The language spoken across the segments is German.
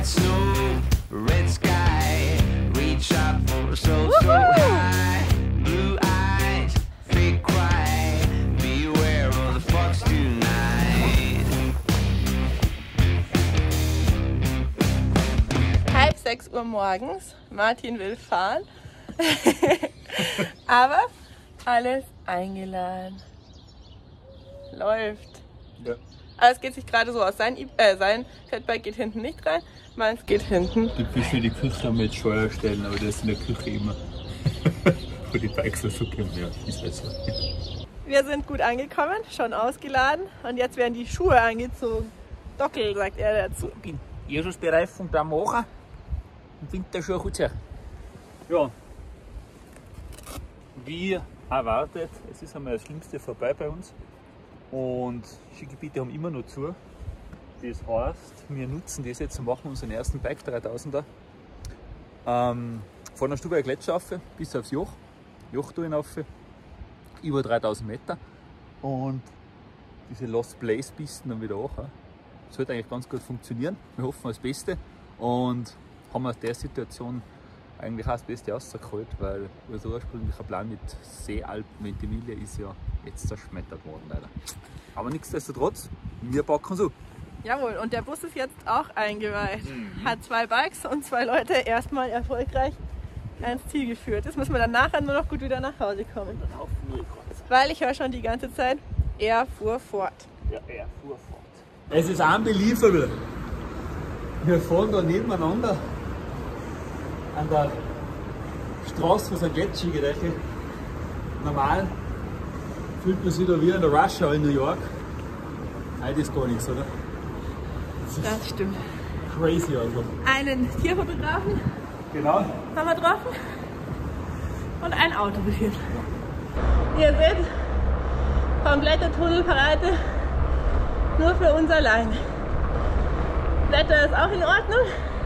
white snow, red sky, reach up for so high, blue eyes, fake cry, beware of the fox tonight. 5:30 Uhr morgens, Martin will fahren, aber alles eingeladen. Läuft. Ja. Aber es geht sich gerade so aus. Sein Fatbike geht hinten nicht rein, meins geht hinten. Du willst für die Küche am jetzt Steuer stellen, aber das ist in der Küche immer. Wo die Bikes so kommen, ja, ist halt so. Wir sind gut angekommen, schon ausgeladen und jetzt werden die Schuhe angezogen. Dockel, sagt er dazu. Jesusbereifung da machen und Winterschuhe gut her. Ja. Wie erwartet, es ist einmal das Schlimmste vorbei bei uns. Und Skigebiete haben immer noch zu. Das heißt, wir nutzen das jetzt und machen unseren ersten Bike 3000er. Von der Stubaier Gletscher rauf bis aufs Joch. Joch hinauf, über 3000 Meter. Und diese Lost Place Pisten dann wieder hoch. Das sollte eigentlich ganz gut funktionieren. Wir hoffen das Beste und haben aus der Situation eigentlich auch das Beste rausgeholt, weil unser ursprünglicher Plan mit Seealpen mit Emilia ist ja jetzt zerschmettert worden leider. Aber nichtsdestotrotz, wir packen so. Jawohl, und der Bus ist jetzt auch eingeweiht. Hat 2 Bikes und 2 Leute erstmal erfolgreich ans Ziel geführt. Jetzt müssen wir dann nachher nur noch gut wieder nach Hause kommen. Weil ich höre schon die ganze Zeit, er fuhr fort. Ja, er fuhr fort. Es ist unbelievable. Wir fahren da nebeneinander an der Straße, wo es ein Gletscher geht. Normal fühlt man sich da wie in der Rush Hour in New York. Heute ist gar nichts, oder? Das stimmt. Crazy also. Einen Tierfotografen Genau. haben wir getroffen und ein Auto beführt. Ihr seht, komplette Tunnelparade nur für uns alleine. Wetter ist auch in Ordnung.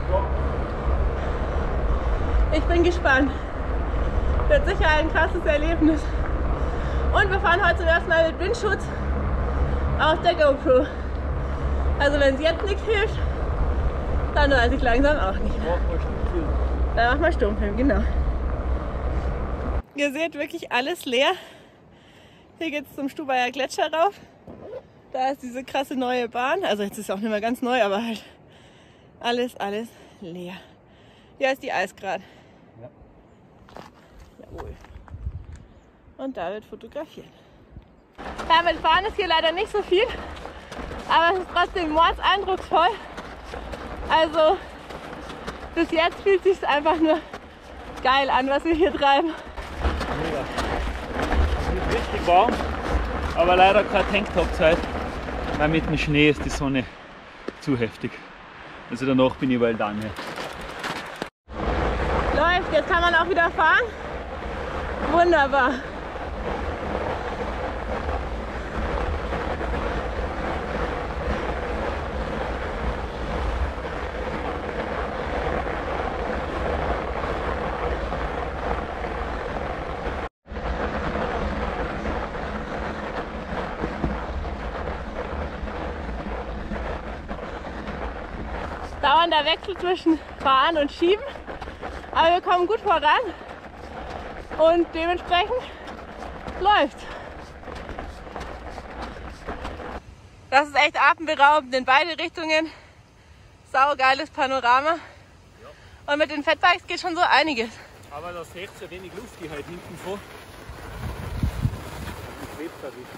Ich bin gespannt. Wird sicher ein krasses Erlebnis. Und wir fahren heute zum ersten Mal mit Windschutz auf der GoPro. Also wenn es jetzt nichts hilft, dann weiß ich langsam auch nicht mehr. Dann machen wir Stummfilm, genau. Ihr seht wirklich alles leer. Hier geht es zum Stubaier Gletscher rauf. Da ist diese krasse neue Bahn. Also jetzt ist es auch nicht mehr ganz neu, aber halt alles leer. Hier ist die Eisgrad. Ja. Jawohl. Und da wird fotografiert. Ja, mit Fahren ist hier leider nicht so viel, aber es ist trotzdem mordseindrucksvoll. Also bis jetzt fühlt es sich einfach nur geil an, was wir hier treiben. Mega. Es ist richtig warm, aber leider keine Tanktop-Zeit, weil mit dem Schnee ist die Sonne zu heftig. Also danach bin ich well done. Läuft, jetzt kann man auch wieder fahren. Wunderbar. Dauernder Wechsel zwischen Fahren und Schieben, aber wir kommen gut voran und dementsprechend läuft. Das ist echt atemberaubend in beide Richtungen. Saugeiles Panorama. Und mit den Fatbikes geht schon so einiges. Aber da seht ihr wenig Luft, die halt hinten vor. Die schwebt da richtig.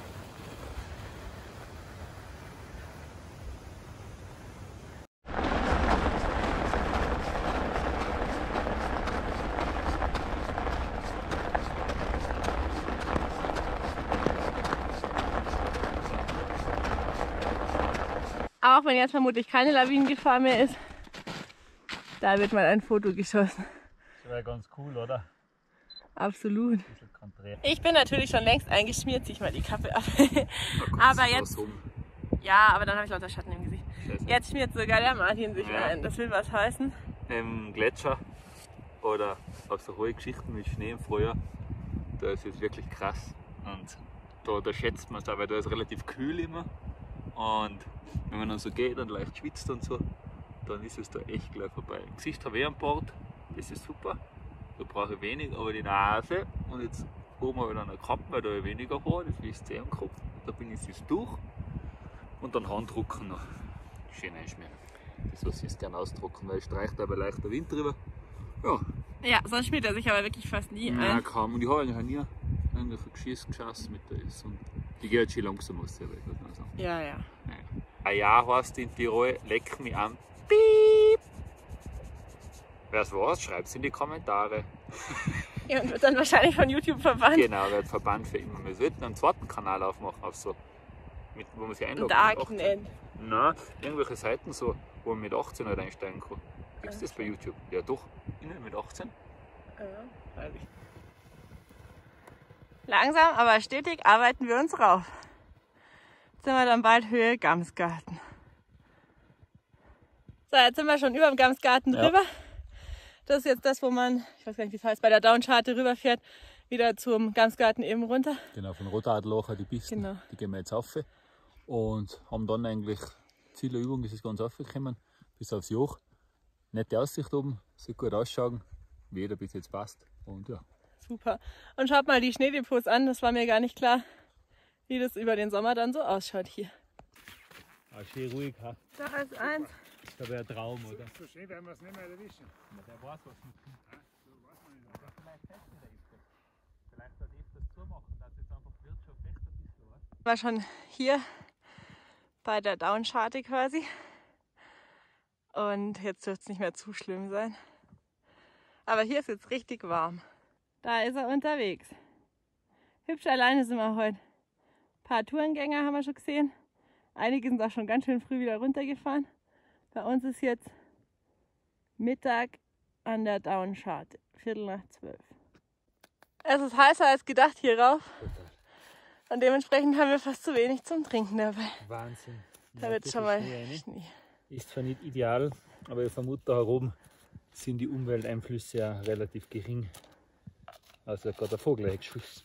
Auch wenn jetzt vermutlich keine Lawinengefahr mehr ist, da wird mal ein Foto geschossen. Das wäre ganz cool, oder? Absolut. Ich bin natürlich schon längst eingeschmiert, zieh ich mal die Kappe ab. Aber jetzt, ja, aber dann habe ich lauter Schatten im Gesicht. Jetzt schmiert sogar der Martin sich ein. Das will was heißen. Im Gletscher oder auf so hohe Geschichten mit Schnee im Frühjahr, da ist es wirklich krass. Und da schätzt man es auch, weil da ist relativ kühl immer. Und wenn man dann so geht und leicht schwitzt und so, dann ist es da echt gleich vorbei. Im Gesicht habe ich einen Bart, das ist super, da brauche ich wenig, aber die Nase und jetzt oben habe ich dann eine Kappe, weil da habe ich weniger Haar, das wisst ihr am Kopf, da bin ich es durch und dann Handdrucken noch schön einschmieren. Das was ich gerne ausdrucken, weil es streicht aber leicht der Wind drüber. Ja. Ja, sonst schmiert er sich aber wirklich fast nie Nein, ein. kaum. Und ich habe eigentlich nie ein geschossen mit der ist. Und die geht schon langsam aus der Welt, muss man sagen. Ja, ja. Ein Jahr heißt in Tirol, leck mich an. Piep! Wer es weiß, schreibt es in die Kommentare. Ja, und wird dann wahrscheinlich von YouTube verbannt. Genau, wird verbannt für immer. Wir sollten einen zweiten Kanal aufmachen, auf so, wo man sich einloggen Darknet. Nein, irgendwelche Seiten so, wo man mit 18 halt einsteigen kann. Gibt es das bei YouTube? Ja doch, innen mit 18. Ja, weiß ich. Langsam, aber stetig arbeiten wir uns rauf. Jetzt sind wir dann bald Höhe Gamsgarten. So, jetzt sind wir schon über dem Gamsgarten drüber. Das ist jetzt das, wo man, ich weiß gar nicht, wie es heißt, bei der Downscharte rüberfährt, wieder zum Gamsgarten eben runter. Genau, von Rotadlocher die Pisten, Genau. die gehen wir jetzt rauf. Und haben dann eigentlich, Ziel der Übung ist es ganz aufgekommen, bis aufs Joch. Nette Aussicht oben, sieht gut ausschauen, wie jeder bis jetzt passt. Und ja. Super. Und schaut mal die Schneedepots an, das war mir gar nicht klar, wie das über den Sommer dann so ausschaut hier. Ah, schön ruhig, ha? Da ist eins. Das wäre ein Traum, oder? So schön werden wir es nicht mehr erwischen. Der weiß, was man tut. Aber vielleicht testen wir öfters. Vielleicht auch öfters zumachen, dass jetzt einfach die Wirtschaft echt ein bisschen was. War schon hier bei der Downscharte quasi. Und jetzt wird es nicht mehr zu schlimm sein. Aber hier ist jetzt richtig warm. Da ist er unterwegs. Hübsch alleine sind wir heute. Ein paar Tourengänger haben wir schon gesehen. Einige sind auch schon ganz schön früh wieder runtergefahren. Bei uns ist jetzt Mittag an der Downscharte, 11:45. Es ist heißer als gedacht hier rauf. Und dementsprechend haben wir fast zu wenig zum Trinken dabei. Wahnsinn. Da wird schon mal Schnee. Ist zwar nicht ideal, aber ich vermute, da herum sind die Umwelteinflüsse ja relativ gering. Also hat gerade der Vogel geschossen.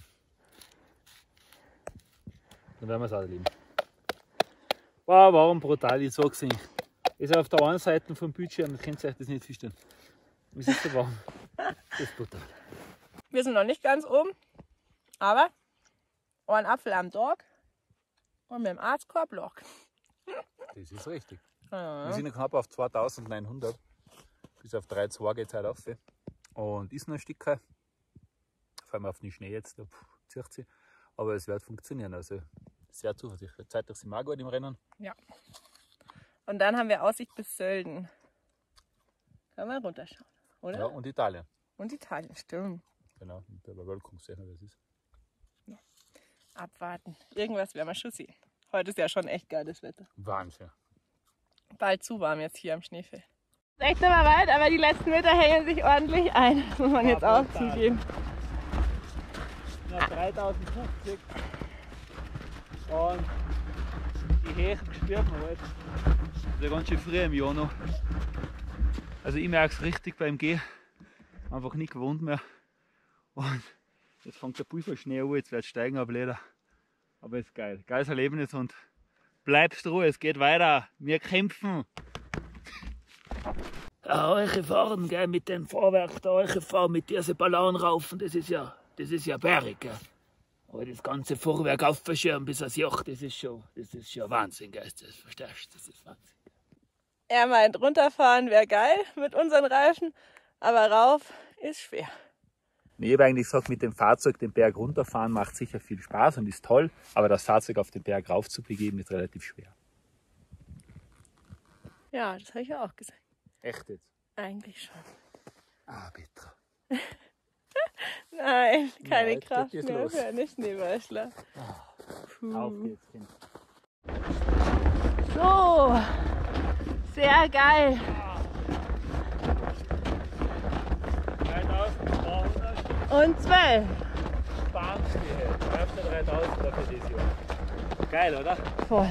Dann werden wir es auch erleben. Wow, warum brutal, ich sag's nicht. Ist auf der einen Seite vom Bildschirm, könnt ihr euch das nicht vorstellen. Es ist so warm. Das ist brutal. Wir sind noch nicht ganz oben, aber ein Apfel am Tag und mit dem Arztkorb Loch. Das ist richtig. Ja. Wir sind knapp auf 2900. Bis auf 3,2 geht es halt auf. Und ist noch ein Stück. Vor allem auf den Schnee jetzt, da zieht sie. Aber es wird funktionieren. Also sehr zuversichtlich. Zeitlich sind wir auch gut im Rennen. Ja. Und dann haben wir Aussicht bis Sölden. Können wir runterschauen, oder? Ja, und Italien. Und Italien, stimmt. Genau, mit der Überwölkung sehen, wie das ist. Abwarten. Irgendwas werden wir schon sehen. Heute ist ja schon echt geiles Wetter. Wahnsinn. Bald zu warm jetzt hier am Schneefeld. Ist echt immer weit, aber die letzten Meter hängen sich ordentlich ein. Das muss man jetzt auch zugeben. Ja, 3050. Und die Höhe spürt man halt. Das ist ja ganz schön früh im Jahr noch. Also ich merke es richtig beim Gehen. Einfach nicht gewohnt mehr. Und jetzt fängt der Pulverschnee an, jetzt wird es steigen ab Leder. Aber es ist geil. Geiles Erlebnis und bleibst ruhig, es geht weiter. Wir kämpfen. Ja, eure fahren, gell, mit dem Fahrwerk da, eure fahren mit diesen Ballon raufen, das ist ja bergig, gell. Aber das ganze Fahrwerk aufverschirmen bis aufs Joch, das ist schon Wahnsinn, gell, das verstehst du, das ist Wahnsinn. Er meint, runterfahren wäre geil mit unseren Reifen, aber rauf ist schwer. Ich habe eigentlich gesagt, mit dem Fahrzeug den Berg runterfahren macht sicher viel Spaß und ist toll, aber das Fahrzeug auf den Berg rauf zu begeben ist relativ schwer. Ja, das habe ich ja auch gesagt. Echt jetzt? Eigentlich schon. Ah, Petra. Nein, keine jetzt Kraft geht es mehr los. für eine Schneeballschlag. Auf geht's, Kind. So, sehr geil. 3200 Und 12. Bahnstehe. 3000er für dieses Jahr. Geil, oder? Voll.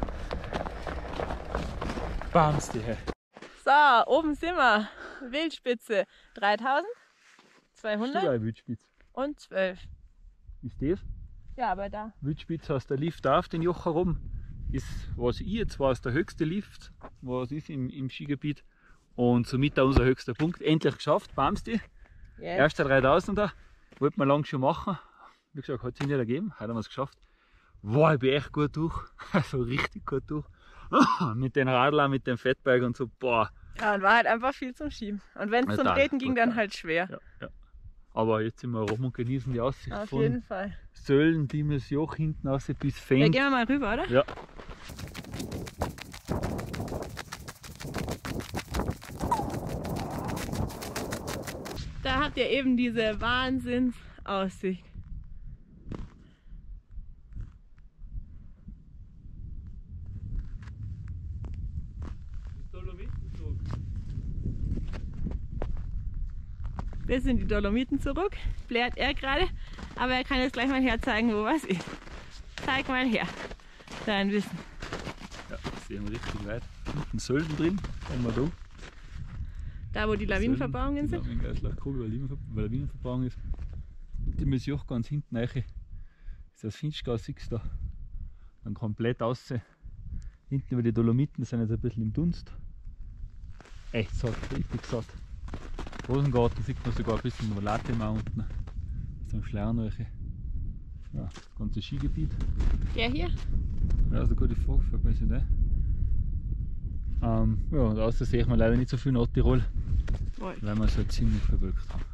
Bahnstehe. So, oben sind wir. Wildspitze 3200 Ja, Wildspitz. und 12. Ist das? Ja, aber da. Wildspitz heißt der Lift auf den Joch herum. ist, was ich jetzt weiß, der höchste Lift, was ist im Skigebiet. Und somit auch unser höchster Punkt. Endlich geschafft, Barmsti. Yes. Erster 3000er. Wollten wir lange schon machen. Wie gesagt, hat sich nicht ergeben. Heute haben wir es geschafft. Wow, ich bin echt gut durch. Also richtig gut durch. Mit den Radlern, mit dem Fatbike und so. Boah. Ja, und war halt einfach viel zum Schieben. Und wenn es zum Total, Treten ging, dann total. halt schwer. Ja, ja. Aber jetzt sind wir rum und genießen die Aussicht Auf von jeden Fall. Söllen, Dimes Joch hinten raus bis Ja, Fendt. gehen wir mal rüber, oder? Ja. Da habt ihr eben diese Wahnsinnsaussicht. Wir sind die Dolomiten zurück, blärt er gerade, aber er kann jetzt gleich mal herzeigen, wo was ist. Zeig mal her, dein Wissen. Ja, sehen wir richtig weit. Hinten Sölden drin, schauen wir da. Da, wo die Lawinenverbauungen sind. Genau, in Kugel, weil Lawinenverbauung ist. Die muss ich auch ganz hinten rein. Ist das Finchgau, siehst du da. Dann komplett außen. Hinten über die Dolomiten sind jetzt ein bisschen im Dunst. Echt satt, richtig satt. Rosengarten sieht man sogar ein bisschen über Latima unten. So ein Schlernreiche. Ja, das ganze Skigebiet. Der hier? Ja, das ist eine gute Frage, fragt man sich nicht. Ja, und außer sehe ich mir leider nicht so viel Nordtirol, weil wir es halt ziemlich verwölkt haben.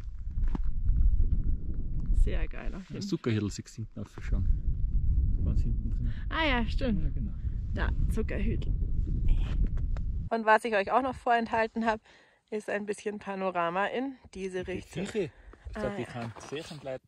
Sehr geil auf jeden Das Fall. Zuckerhirl siehst du hinten aufschauen. Ganz hinten drin. Ah ja, stimmt. Ja, genau. Da, Zuckerhütel. Und was ich euch auch noch vorenthalten habe, ist ein bisschen Panorama in diese Richtung. Sicher. Ich glaube, Ah, ich kann sicher bleiben.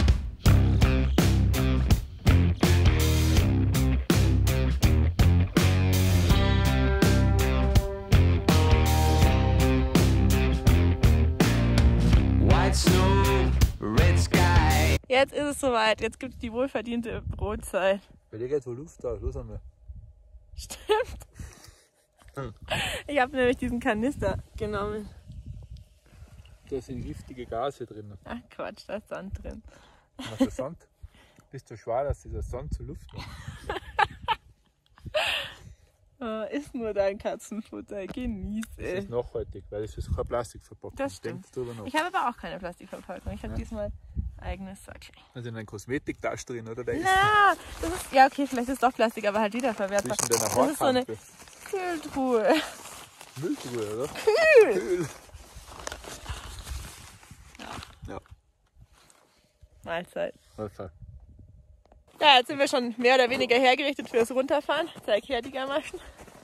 White snow, red sky. Jetzt ist es soweit, jetzt gibt es die wohlverdiente Brotzeit. Bei dir geht wohl Luft da, los einmal. Stimmt. Ich habe nämlich diesen Kanister genommen. Da sind giftige Gase drin. Ach Quatsch, da ist Sand drin. Was der Sand? Bist du schwer, dass dieser Sand zur Luft macht? Ist nur dein Katzenfutter, genieß Das es. ist nachhaltig, weil es ist kein Plastik verpackt. Das stimmt. Denk drüber nach. Ich habe aber auch keine Plastikverpackung. Ich habe diesmal eigenes Säckchen. Also in einer Kosmetiktasche drin, oder? Der ist Na, das ist, ja okay, vielleicht ist es doch Plastik, aber halt wiederverwertbar. zwischen deiner Das ist so eine Haarkante. Kühltruhe. Mülltruhe, oder? Kühl. Ja. Mahlzeit. Also, Ja, jetzt sind wir schon mehr oder weniger hergerichtet fürs Runterfahren. Zeig her die Gamaschen.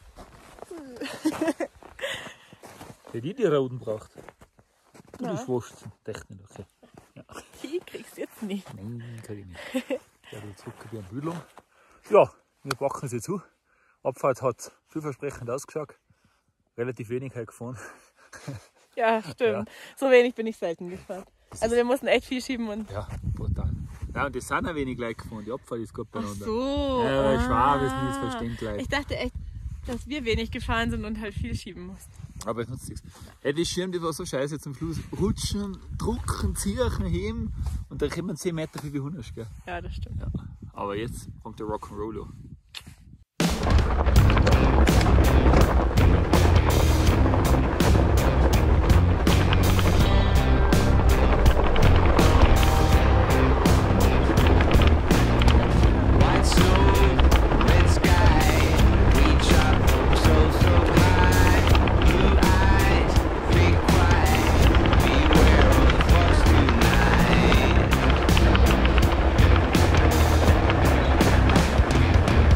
hätte ich die Roden braucht. Du Ja. bist wurscht. Technik, okay. Die kriegst du jetzt nicht. Nein, kann ich nicht. Ich werde zurück wie eine Bühlung. Ja, wir packen es jetzt zu. Abfahrt hat vielversprechend ausgeschaut. Relativ wenig gefahren. Ja, stimmt. So wenig bin ich selten gefahren. Also wir mussten echt viel schieben und... Ja, brutal. Ja, und das sind ein wenig gleich gefahren. Die Abfahrt ist gut Ach beieinander. so. Ja, weil Schwab ist ah. nicht verständlich. Ich dachte echt, dass wir wenig gefahren sind und halt viel schieben mussten. Aber es nutzt nichts. Ey, die Schirm, die war so scheiße zum Schluss. Rutschen, drucken, ziehen, heben und dann kommen 10 Meter wie Hunderst, gell? Ja, das stimmt. Ja. Aber jetzt kommt der Rock'n'Roller. White snow, red sky. Reach up so high. Blue eyes, big cry. Beware of the fox tonight.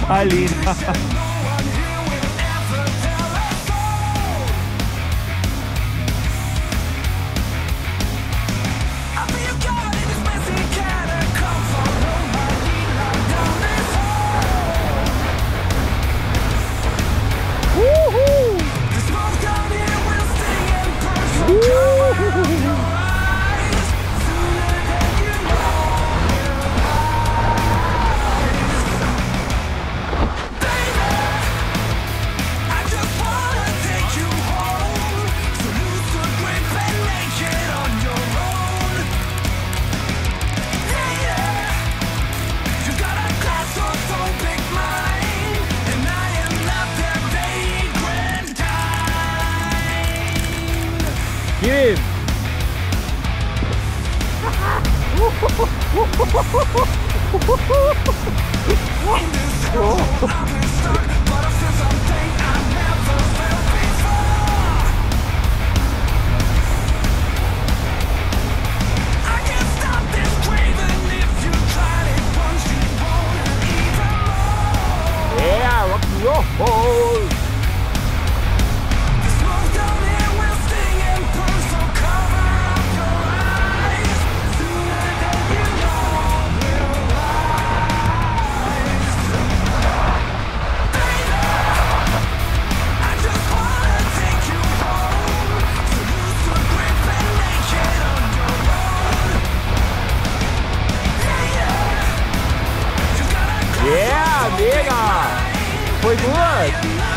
Alina. Gib ihm! Yeah, rock and roll! Yeah, mega! Voll gut!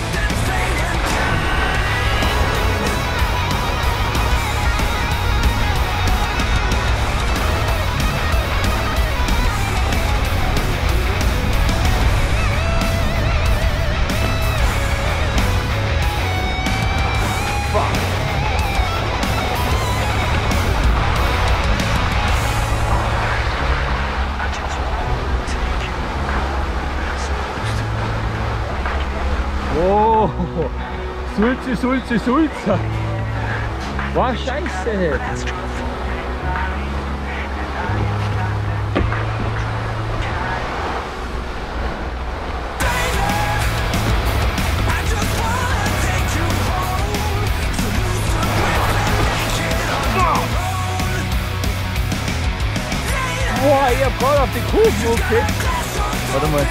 Oh, Sulze, Sulze, Sulze. Boah, scheiße. Boah, ich hab gerade auf die Kuh gekriegt. Warte mal.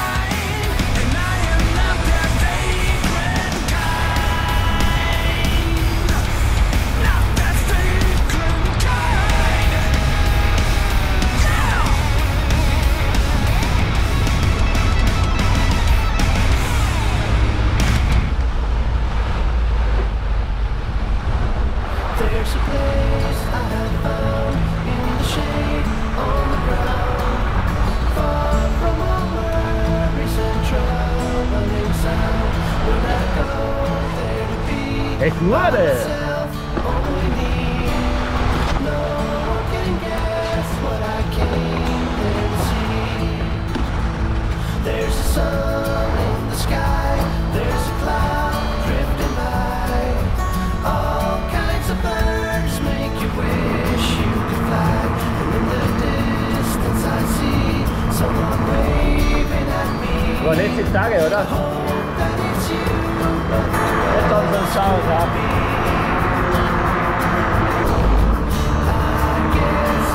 There's a place I have found in the shade on the ground, far from all worries and troubling sound. When I go there to be Echt nur, myself, only need. No one can guess what I came there to see. There's a sun in the sky, there's a cloud drifting by. All kinds of birds make you wish you could fly. And in the distance I see someone waving at me. War letzte Tage, oder? Hope that it's you, but Jetzt haben sie uns schauen, ja. I guess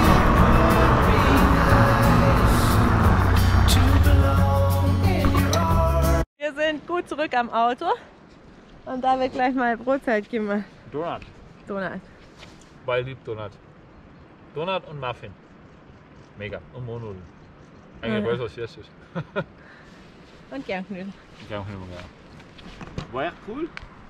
it would be nice to belong in your arms. Wir sind gut zurück am Auto und da wird gleich mal Brotzeit gemacht. Donut. Donut. Weil ich lieb Donut. Donut und Muffin. Mega. Und Mohnnudeln. Eigentlich Ja. alles was Süßes. Und Gernknödel. Ich auch nicht mehr. War echt cool.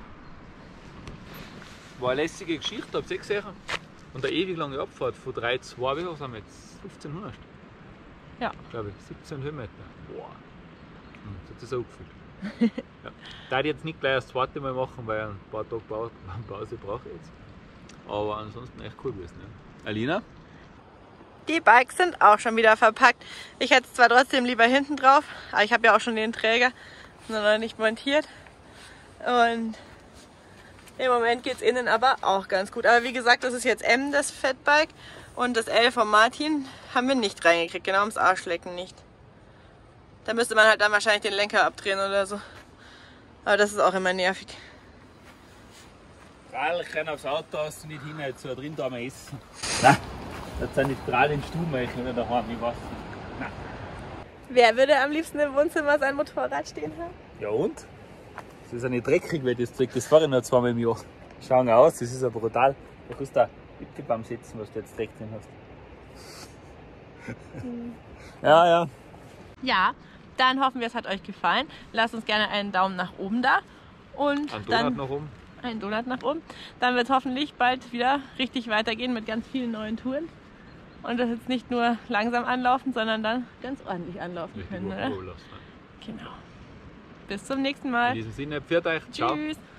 War eine lässige Geschichte, habt ihr gesehen? Und eine ewig lange Abfahrt von 3,2, wie hoch sind wir jetzt? 1500? Ja. Glaube ich, 17 Höhenmeter. Boah. Das hat sich so gefühlt. Ja. Da ich jetzt nicht gleich das zweite Mal machen, weil ein paar Tage Pause brauche ich jetzt. Aber ansonsten echt cool gewesen. Ja. Alina? Die Bikes sind auch schon wieder verpackt. Ich hätte es zwar trotzdem lieber hinten drauf, aber ich habe ja auch schon den Träger, sind noch nicht montiert. Und im Moment geht es innen aber auch ganz gut. Aber wie gesagt, das ist jetzt M, das Fatbike, und das L von Martin haben wir nicht reingekriegt, genau ums Arschlecken nicht. Da müsste man halt dann wahrscheinlich den Lenker abdrehen oder so. Aber das ist auch immer nervig. Strahlchen aufs Auto hast du nicht hin, so drin da mal essen. Nein, das sind die Strahl in den Stuhl machen oder daheim, ich weiß nicht. Nein. Wer würde am liebsten im Wohnzimmer sein Motorrad stehen haben? Ja und? Das ist ja nicht dreckig, weil das Zeug, das fahre ich noch zweimal im Jahr. Schauen aus, das ist ja brutal. Da kannst du da Apfelbaum setzen, was du jetzt Dreck drin hast. Ja, ja. Ja, dann hoffen wir, es hat euch gefallen. Lasst uns gerne einen Daumen nach oben da. Und Ein dann Donut nach oben. einen Donut nach oben. Dann wird es hoffentlich bald wieder richtig weitergehen mit ganz vielen neuen Touren. Und das jetzt nicht nur langsam anlaufen, sondern dann ganz ordentlich anlaufen können. Oder? Genau. Bis zum nächsten Mal. In diesem Sinne, pfiat euch. Ciao. Tschüss.